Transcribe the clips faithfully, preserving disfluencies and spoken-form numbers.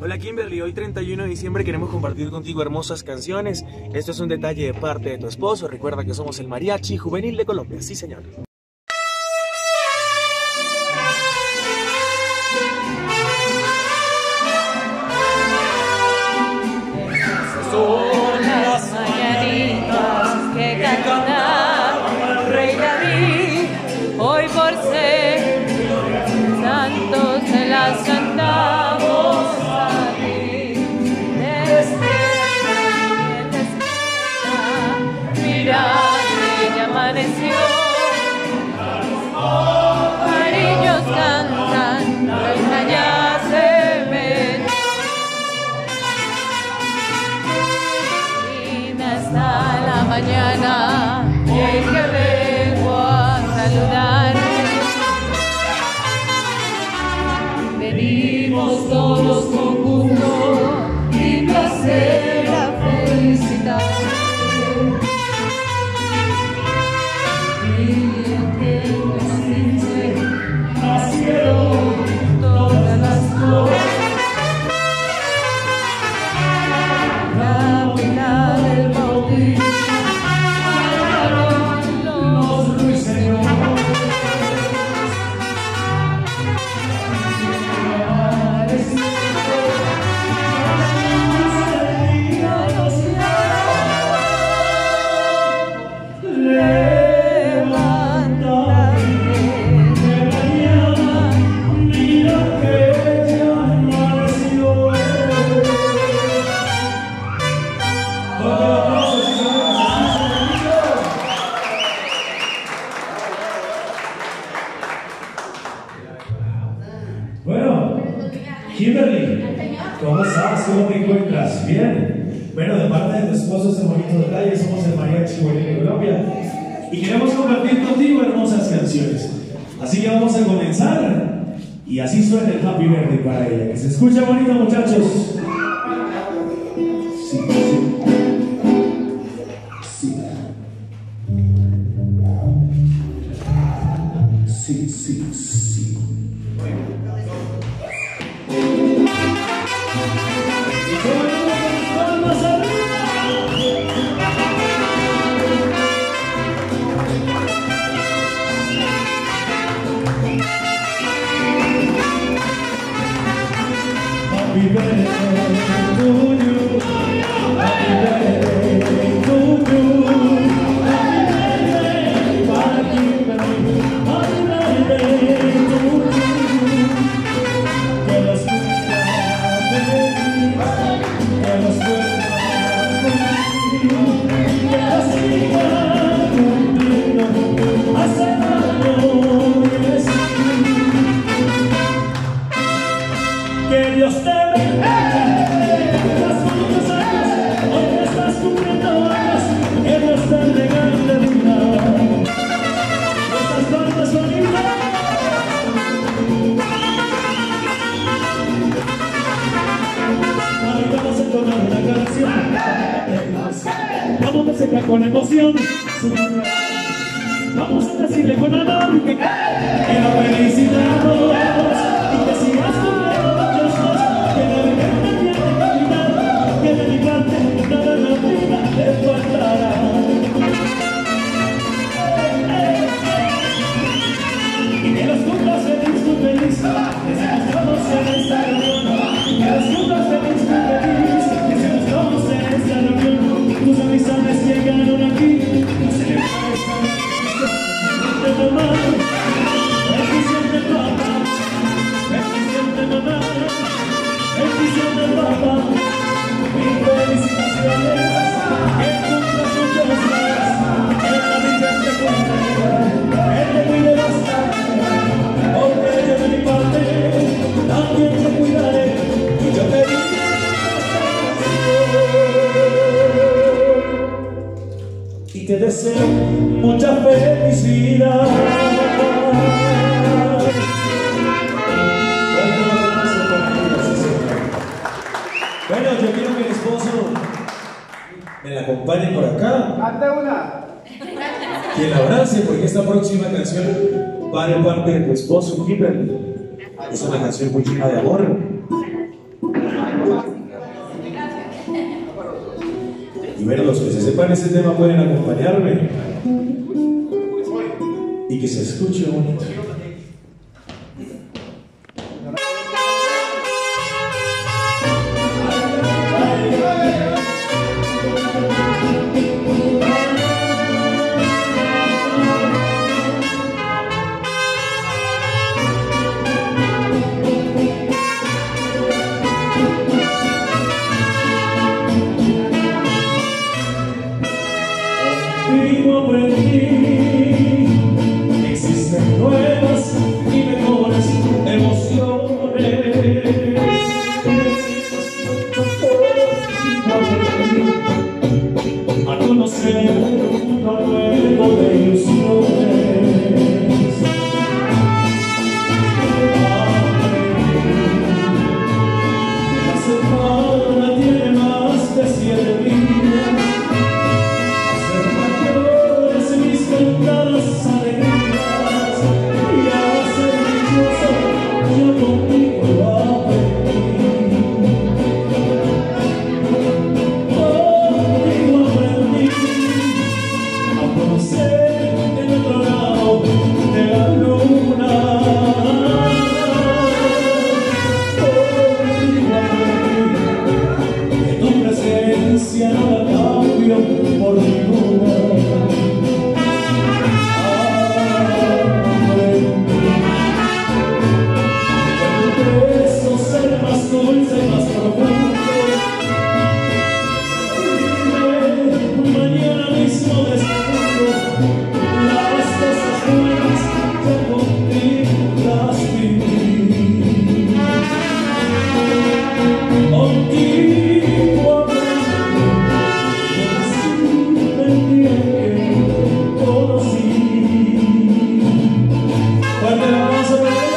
Hola Kimberly, hoy treinta y uno de diciembre queremos compartir contigo hermosas canciones. Esto es un detalle de parte de tu esposo. Recuerda que somos el Mariachi Juvenil de Colombia, sí señor. Son las mañanitas que cantaba el rey David. Hoy por ser santos se las cantamos a ti. Despierta, despierta, mira que ya amaneció. Parillos cantan, la luna ya se metió. Hasta la mañana y es que vengo a saludar. Venimos todos con gusto y placer a felicitar. Y que nos dice nacieron todas las flores. Bueno, Kimberly, ¿cómo estás? ¿Cómo te encuentras? ¿Bien? Bueno, de parte de tu esposo este bonito detalle, somos el Mariachi Juvenil de Colombia y queremos compartir contigo hermosas canciones. Así que vamos a comenzar y así suena el Happy Birthday para ella. Que se escucha bonito, muchachos. Sí, sí. Sí, sí, sí. Happy birthday to you. Happy birthday to you. Happy birthday para Kimberly. Happy birthday to you. Que los cumplas feliz, que los vuelvas contigo, que los sigas cumpliendo hasta el año diez. Que Dios te bendiga, estás muchos años, hoy estás cumpliendo años, que Dios te regale vida, estas cosas bonitas. Ahí vamos a tomar una canción, vamos a secar con emoción, vamos a decirle con amor que, que lo felicitamos y que sigas cumpliendo. Y que los cumplas feliz, tú feliz, que seamos todos en esta reunión. Que los cumplas feliz, tú feliz, que seamos todos en esta reunión. Tus amistades llegaron aquí a celebrar esta noche de mamá. Bendición del papá, bendición de mamá, bendición del papá. Mil felicitaciones, que cumplas muchas más, que la vida te cuente, que te cuide bastante, porque yo de mi parte también te cuidaré y yo te diré y te deseo mucha felicidad. Bueno, yo quiero que mi esposo me la acompañe por acá. ¡Cante una! Que la abrace, porque esta próxima canción va de parte de tu esposo, Kimberly. Es una canción muy llena de amor. Y bueno, los que se sepan ese tema pueden acompañarme. Y que se escuche bonito. Existen nuevas y mejores emociones. A conocer un mundo nuevo de ilusiones. La semana tiene más de siete días. Las alegrías y a ser dichoso yo contigo lo aprendí. Contigo aprendí a conocer el otro lado de la luna. Contigo aprendí que tu presencia no la cambio por ninguna. Dulce, más profundo. Dime, mañana mismo descubro las cosas buenas que contigo las viví. Contigo aprendí, conocí el día que conocí. Fuerte el abrazo de ellas.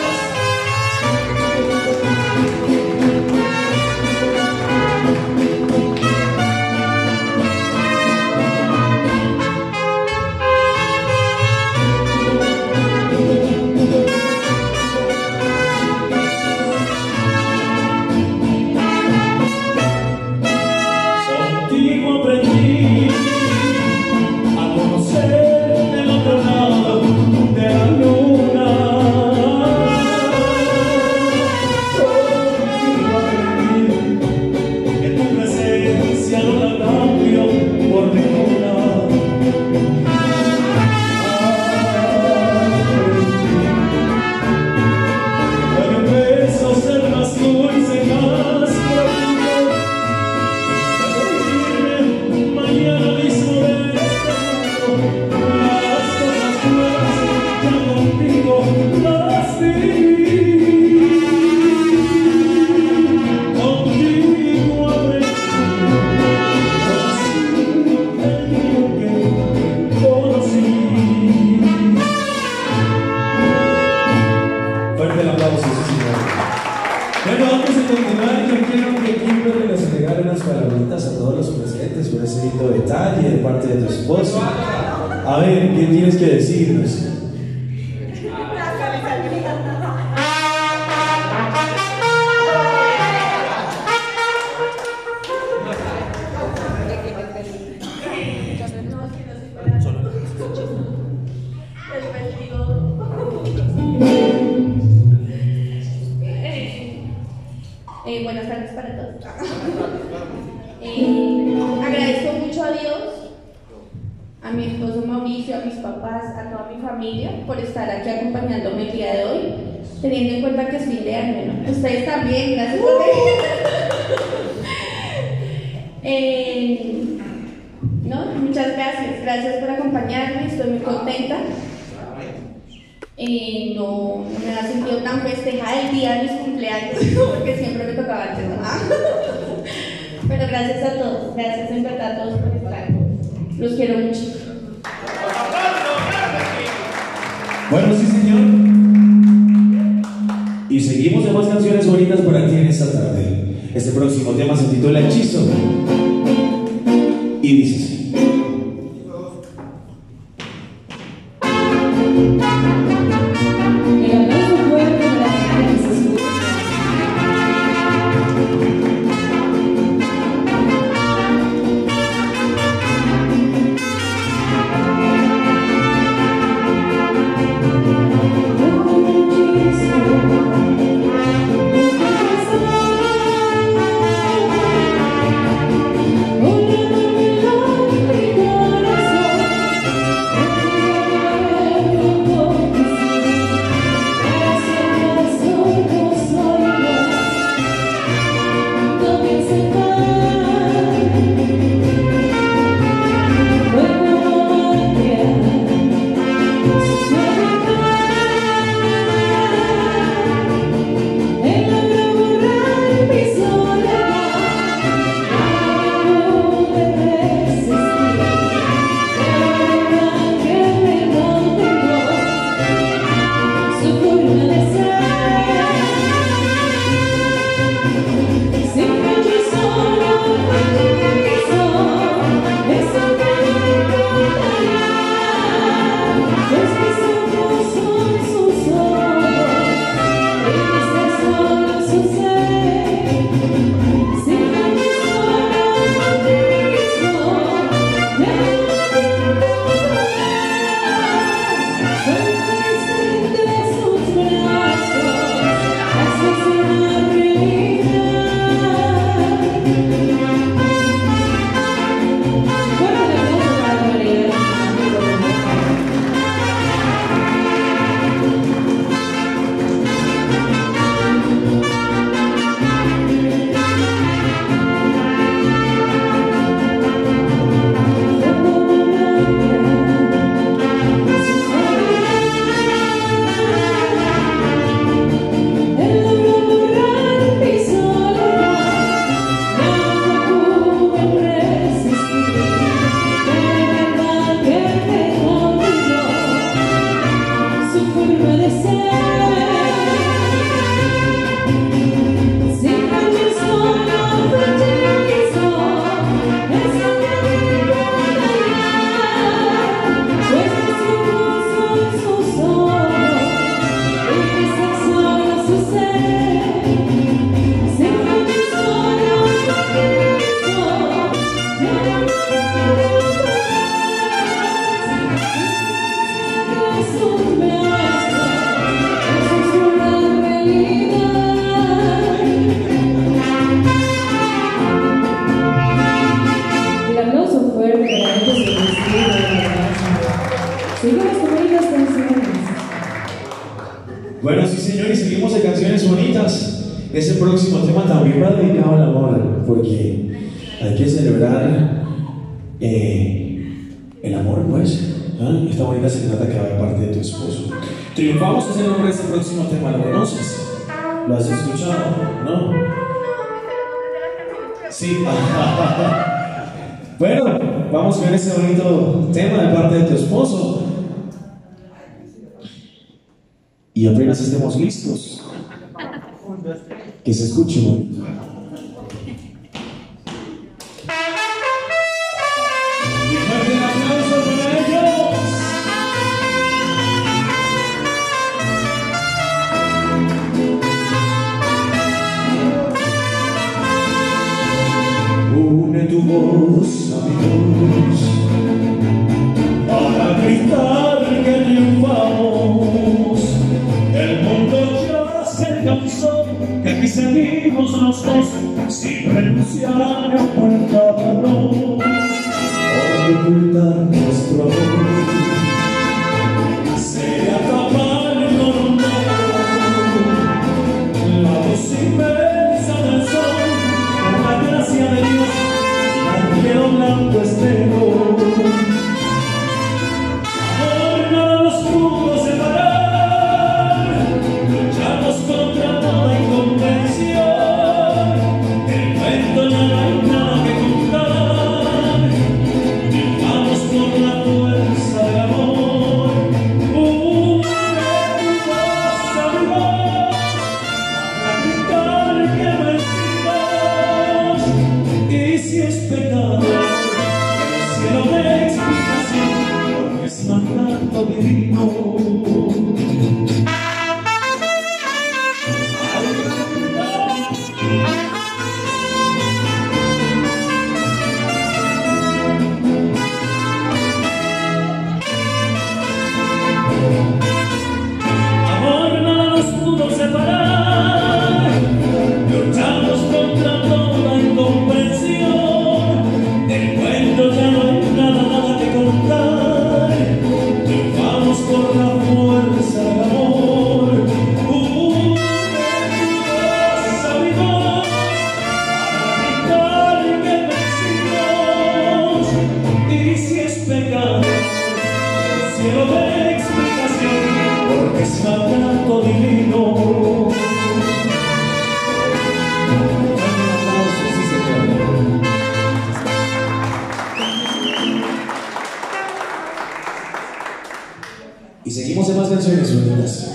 Bueno, antes de continuar, yo quiero que Kimberly nos regale unas palabritas a todos los presentes por ese lindo detalle de parte de tu esposo. A ver, ¿qué tienes que decirnos? Eh, buenas tardes para todos. Eh, agradezco mucho a Dios, a mi esposo Mauricio, a mis papás, a toda mi familia por estar aquí acompañándome el día de hoy, teniendo en cuenta que es fin de año, ¿no? Ustedes también, gracias por venir. eh, ¿no? Muchas gracias, gracias por acompañarme, estoy muy contenta. Eh, no, no me ha sentido tan festejada el día de mis cumpleaños porque siempre me tocaba antes, ¿no? Pero gracias a todos, gracias en verdad a todos por estar. Los quiero mucho. Bueno, sí, señor. Y seguimos de más canciones bonitas para ti en esta tarde. Este próximo tema se titula Hechizo. Y dice así. Thank you. Bueno, sí señor, y seguimos de canciones bonitas. Ese próximo tema también va dedicado al amor, porque hay que celebrar eh, el amor, pues. ¿Ah? Esta bonita serenata que va de parte de tu esposo. Triunfamos es el nombre de este próximo tema, ¿lo conoces? ¿Lo has escuchado? ¿No? Sí. Bueno, vamos con ese bonito tema de parte de tu esposo. Y apenas estemos listos, que se escuche bonito. Y fuerte el aplauso para ellos. Une tu voz a mi voz para gritar que triunfamos. El mundo ya se cansó, que aquí seguimos los dos sin renunciar a ocultarnos o ocultar nuestro amor. Se acaban con un dedo la voz inmensa del sol, por la gracia de Dios, la quiero blanco estero. Amor, nada nos pudo separar. Contra toda incomprensión, el cuento ya no hay nada que contar. Triunfamos por la fuerza del amor. Une tu voz a mi voz para gritar que vencimos. Y si es pecado, el cielo dé explicación, porque es mandato divino. Y seguimos en más canciones bonitas.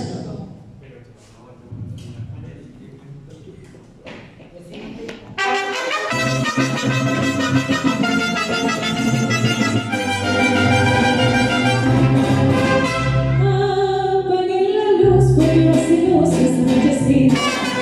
Apague la luz, porque así no se anochecida.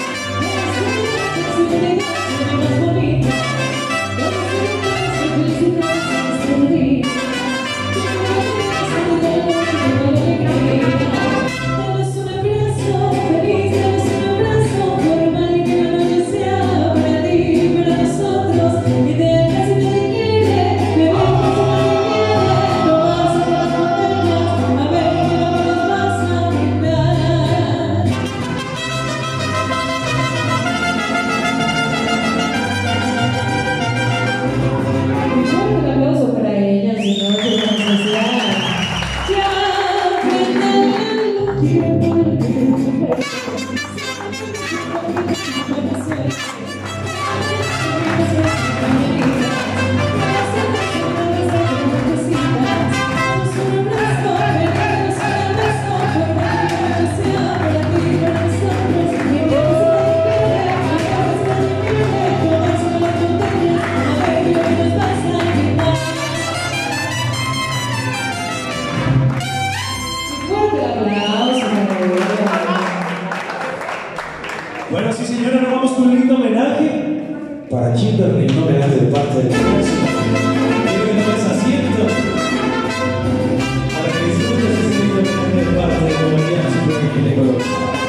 Bueno, sí señora, nos vamos con un lindo homenaje para Kimberly, un homenaje de parte del corazón. Quiero que tomes asiento para que disfrutes este lindo homenaje de parte de tu María, su que le coloca.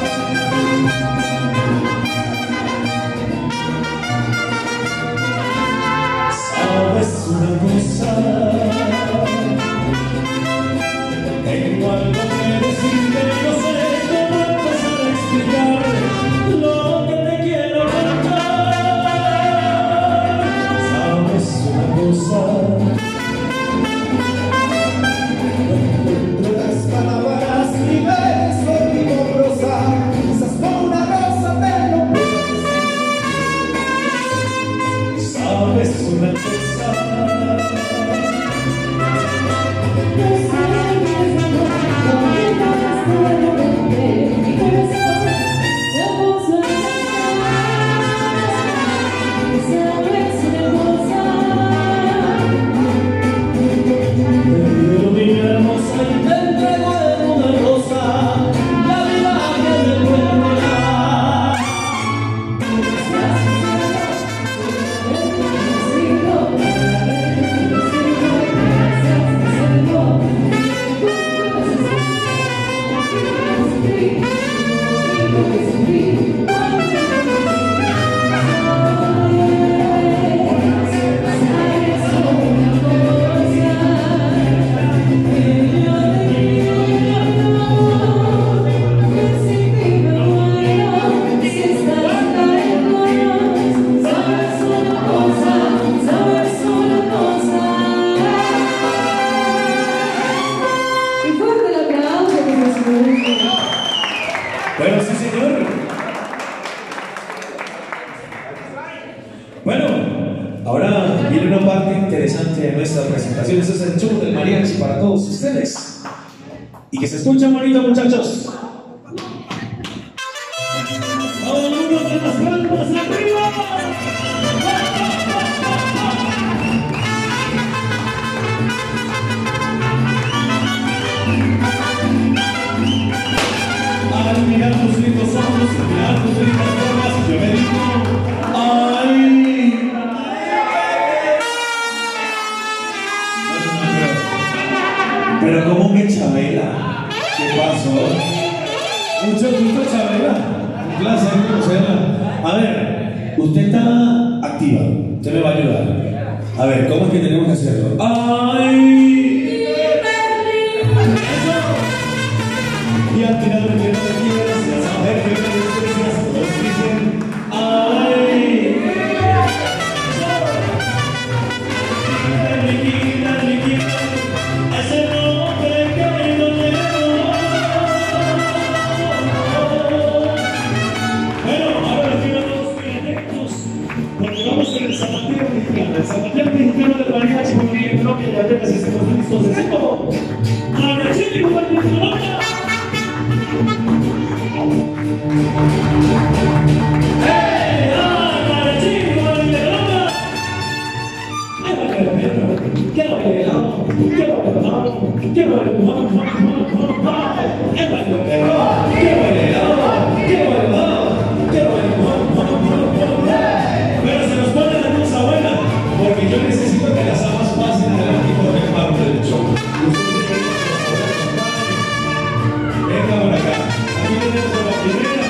Sabes una cosa, tengo algo que decirte, no sé cómo empezar. es una pesada. Bueno, sí, señor. Bueno, ahora viene una parte interesante de nuestra presentación. Este es el show del mariachi para todos ustedes. Y que se escuchen bonito, muchachos. Todo el mundo con las palmas arriba. Al mirar tus lindos ojos, al mirar tus lindas formas, yo me digo, ay. Pero ¿cómo que Chabela? ¿Qué pasó? Mucho gusto, Chabela. Un placer conocerla. A ver, usted está activa. Usted me va a ayudar. A ver, ¿cómo es que tenemos que hacerlo? ¡Ay! Y al tirador que no te quieras, y a saber que no desprecias, todos dicen ¡ay! Enriquita, Enriquita, ese nombre que no tengo. Bueno, ahora les digo a todos bien atentos, porque vamos con el zapateo mexicano, el zapateo mexicano del mariachi, porque no que ya apenas estemos listos de cinco. ¡Mariachi, compañeros de Colombia! ¡Hey! ¡Ah! ¡Mariachi! ¡Mariachi! ¡Ay, vale, perro! ¡Qué bailado! ¡Qué bailado! ¡Qué bailado! ¡Ay, vale, perro! ¡Qué bailado! ¡Qué bailado! ¡Qué bailado! Pero se nos pone la cosa buena, porque yo necesito que las amas pasen adelante y formen parte del show. Venga por acá. Aquí tenemos a la primera.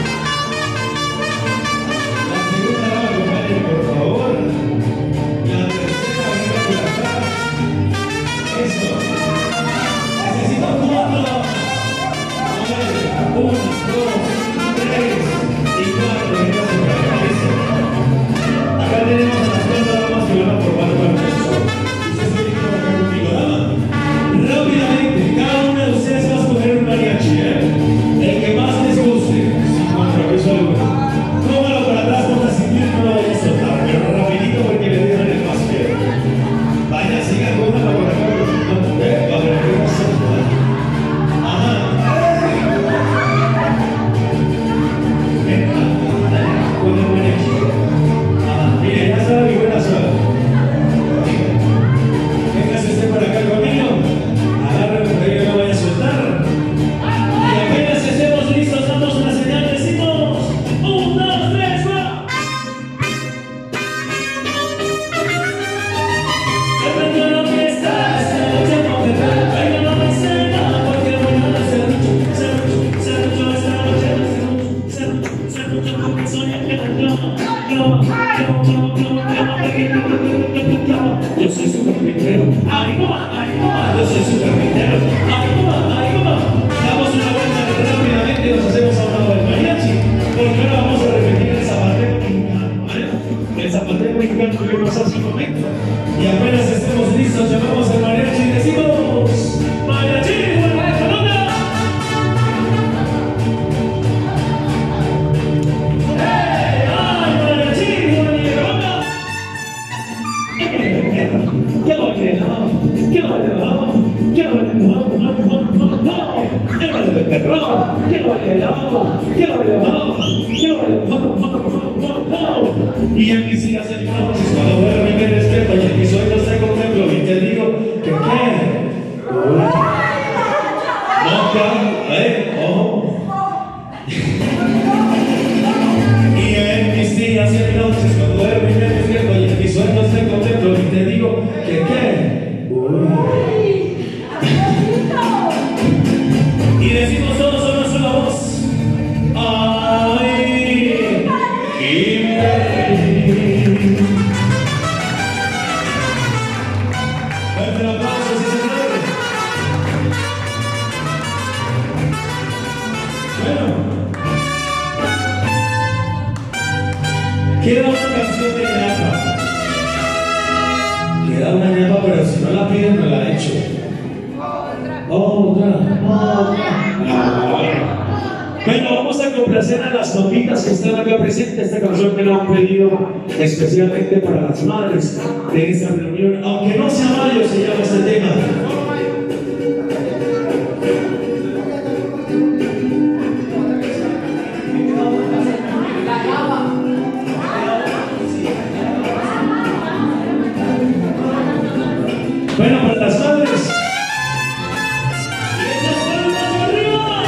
La segunda dama, acompáñenme, por favor. La tercera, venga por acá. Eso. Necesito cuatro. A ver, uno, dos, tres y cuatro. Venga por acá. Eso. Acá tenemos a las cuatro damas que van a formar parte del show. Usted se tiene que por acá conmigo, dama. Rápidamente, cada una de ustedes va a escoger un mariachi, ¿eh? El que más les guste, sin compromiso alguno. Cómalo para atrás con la cintura y no lo vaya a soltar, pero rapidito porque le dejan el más feo. Vaya, siga, cómalo por acá, no, ¿eh? Va a ver qué pasa. Ajá. Venga, con el mariachi. Ajá, mire, ya sabe mi buena suerte. Venga, si esté por acá conmigo. Agárrame por ahí que no vaya a soltar. Y apenas estemos listos, damos una señal, decimos un, dos, tres, va. Se prendió la fiesta, esta noche no te da. Baila la maicena, porque mañana se luchó, se luchó, se luchó esta noche, se luchó, se luchó, porque soy el que la clama, clama, clama, clama, clama, clama, clama. Yo soy su carpintero, ay no, ay no, yo soy su carpintero, ay no, ay no. Damos una vuelta rápidamente y nos hacemos a un lado del mariachi, porque ahora vamos a repetir el zapateo mexicano, ¿vale? El zapateo mexicano que vimos hace un momento. Y apenas estemos listos, llamamos al mariachi y decimos ¡mariachi! ¡Vuelva de Colombia! ¡Hey! ¡Ay, mariachi! ¡Vuelva de Colombia! Que lo baile, no, que lo baile, no, que lo baile, no, no, no, no, no, que lo baile, perro, que lo baile, no, que lo baile, no, que lo baile, no, no, no, no. Y en mis días en noches cuando duermo y me despierto y en mis sueños te contemplo y te digo que qué. No, eh, oh. Y en mis días y noches cuando duermo y me despierto y en mis sueños te contemplo y te digo que qué. Uy. Y decimos todos a una sola voz. Ay, Kimberly. Fuerte el aplauso, sí señor. Bueno, queda una canción de ñapa. Queda una ñapa, pero si no la piden, no la he hecho. Otra, otra. Bueno, vamos a complacer a las papitas que están acá presentes. Esta canción que la han pedido especialmente para las madres de esta reunión. Aunque no sea mayo, se llama este tema. Bueno, para las madres. Y esas palmas arriba.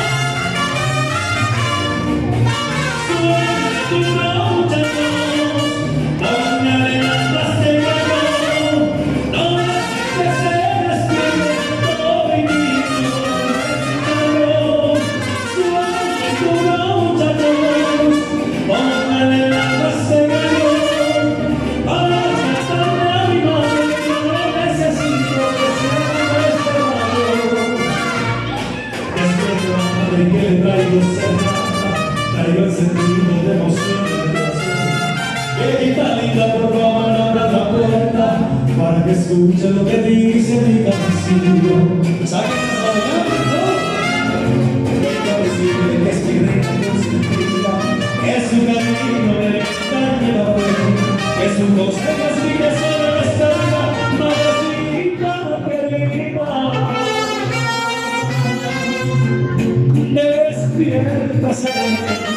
Suena tu muchachos, no me adelantas de nuevo, no me haces que se despierte todo mi niño. Suena tu muchachos, no me adelantas de nuevo, para cantarle a mi madre que no necesito que sea nuestro amor. Después de la madre que le traigo cerca, traigo el sentido de emoción en el corazón. Bebita linda, por favor, abra la puerta para que escuche lo que dice mi canción. ¿Saben qué está bailando? Venga a decirle que es mi reina consentida, que su camino me extraña la vuelta, que su consejo es mi tesoro en esta vida, madrecita querida. Despierta, Señor.